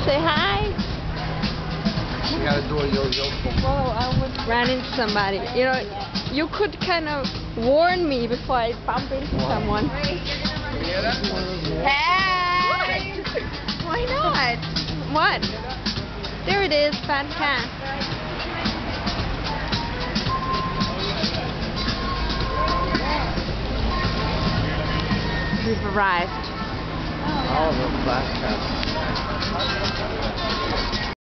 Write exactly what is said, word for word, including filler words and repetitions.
Say hi. You gotta do a yo-yo. Whoa, I almost ran into somebody. You know, you could kind of warn me before I bump into What? someone. Hey! Why not? What? There it is, fat cat. We've arrived. Oh, the black cat.